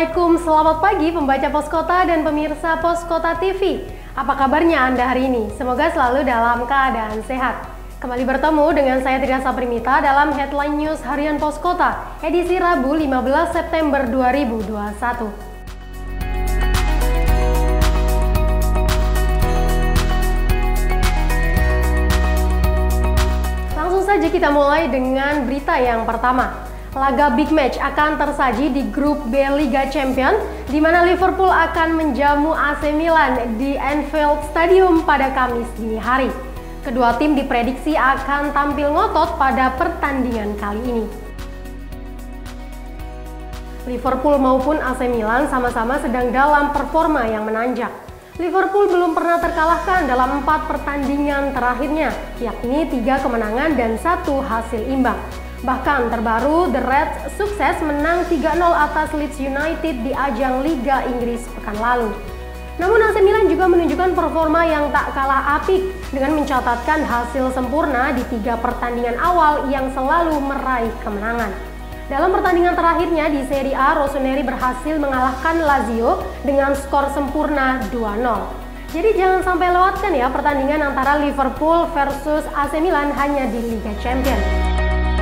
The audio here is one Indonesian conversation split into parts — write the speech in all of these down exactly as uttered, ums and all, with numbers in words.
Assalamualaikum, selamat pagi pembaca Pos Kota dan pemirsa Pos Kota T V. Apa kabarnya Anda hari ini? Semoga selalu dalam keadaan sehat. Kembali bertemu dengan saya Tria Saprimita dalam Headline News Harian Pos Kota, edisi Rabu lima belas September dua ribu dua puluh satu. Langsung saja kita mulai dengan berita yang pertama. Laga big match akan tersaji di grup B Liga Champions, di mana Liverpool akan menjamu A C Milan di Anfield Stadium pada Kamis dini hari. Kedua tim diprediksi akan tampil ngotot pada pertandingan kali ini. Liverpool maupun A C Milan sama-sama sedang dalam performa yang menanjak. Liverpool belum pernah terkalahkan dalam empat pertandingan terakhirnya, yakni tiga kemenangan dan satu hasil imbang. Bahkan terbaru, The Reds sukses menang tiga nol atas Leeds United di ajang Liga Inggris pekan lalu. Namun A C Milan juga menunjukkan performa yang tak kalah apik dengan mencatatkan hasil sempurna di tiga pertandingan awal yang selalu meraih kemenangan. Dalam pertandingan terakhirnya di Serie A, Rossoneri berhasil mengalahkan Lazio dengan skor sempurna dua nol. Jadi jangan sampai lewatkan ya pertandingan antara Liverpool versus A C Milan hanya di Liga Champions.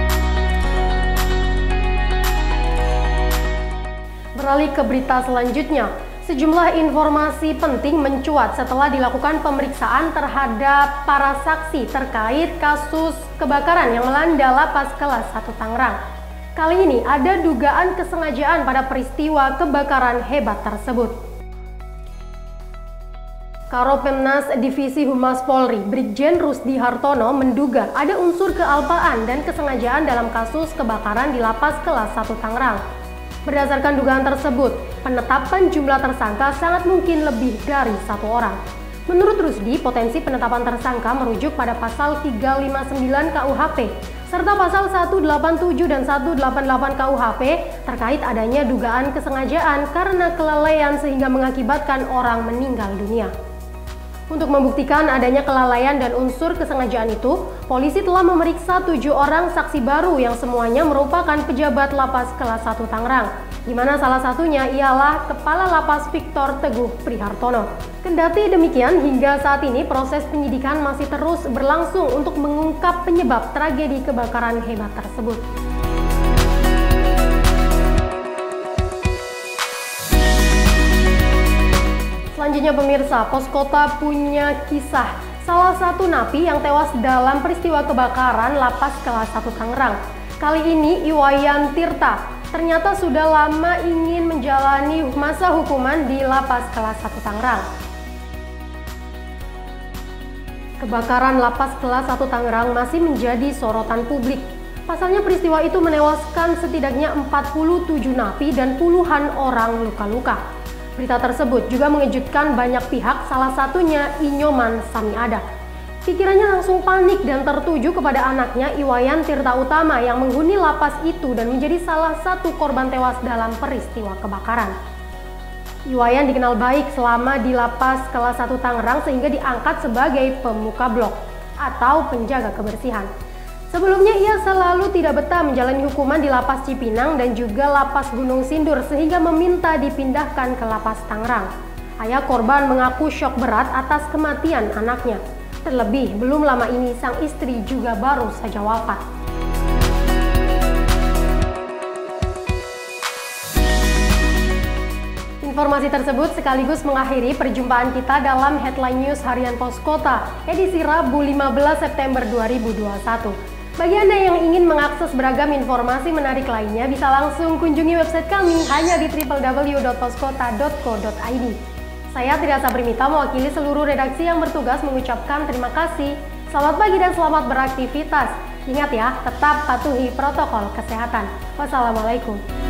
Beralih ke berita selanjutnya, sejumlah informasi penting mencuat setelah dilakukan pemeriksaan terhadap para saksi terkait kasus kebakaran yang melanda lapas kelas satu Tangerang. Kali ini ada dugaan kesengajaan pada peristiwa kebakaran hebat tersebut. Karopemnas Divisi Humas Polri, Brigjen Rusdi Hartono menduga ada unsur kealpaan dan kesengajaan dalam kasus kebakaran di lapas kelas satu Tangerang. Berdasarkan dugaan tersebut, penetapan jumlah tersangka sangat mungkin lebih dari satu orang. Menurut Rusdi, potensi penetapan tersangka merujuk pada pasal tiga lima sembilan K U H P serta pasal seratus delapan puluh tujuh dan seratus delapan puluh delapan K U H P terkait adanya dugaan kesengajaan karena kelalaian sehingga mengakibatkan orang meninggal dunia. Untuk membuktikan adanya kelalaian dan unsur kesengajaan itu, polisi telah memeriksa tujuh orang saksi baru yang semuanya merupakan pejabat lapas kelas satu Tangerang, di mana salah satunya ialah Kepala Lapas Victor Teguh Prihartono. Kendati demikian, hingga saat ini proses penyidikan masih terus berlangsung untuk mengungkap penyebab tragedi kebakaran hebat tersebut. Selanjutnya pemirsa, Pos Kota punya kisah salah satu napi yang tewas dalam peristiwa kebakaran lapas kelas satu Tangerang. Kali ini Iwayan Tirta ternyata sudah lama ingin menjalani masa hukuman di lapas kelas satu Tangerang. Kebakaran lapas kelas satu Tangerang masih menjadi sorotan publik. Pasalnya peristiwa itu menewaskan setidaknya empat puluh tujuh napi dan puluhan orang luka-luka. Berita tersebut juga mengejutkan banyak pihak, salah satunya Inyoman Samiada. Pikirannya langsung panik dan tertuju kepada anaknya Iwayan Tirta Utama yang menghuni lapas itu dan menjadi salah satu korban tewas dalam peristiwa kebakaran. Iwayan dikenal baik selama di lapas kelas satu Tangerang sehingga diangkat sebagai pemuka blok atau penjaga kebersihan. Sebelumnya ia selalu tidak betah menjalani hukuman di lapas Cipinang dan juga lapas Gunung Sindur sehingga meminta dipindahkan ke lapas Tangerang. Ayah korban mengaku syok berat atas kematian anaknya. Terlebih belum lama ini sang istri juga baru saja wafat. Informasi tersebut sekaligus mengakhiri perjumpaan kita dalam Headline News Harian Pos Kota edisi Rabu lima belas September dua ribu dua puluh satu. Bagi Anda yang ingin mengakses beragam informasi menarik lainnya, bisa langsung kunjungi website kami hanya di w w w dot poskota dot co dot i d. Saya Tria Saprimita mewakili seluruh redaksi yang bertugas mengucapkan terima kasih. Selamat pagi dan selamat beraktivitas. Ingat ya, tetap patuhi protokol kesehatan. Wassalamualaikum.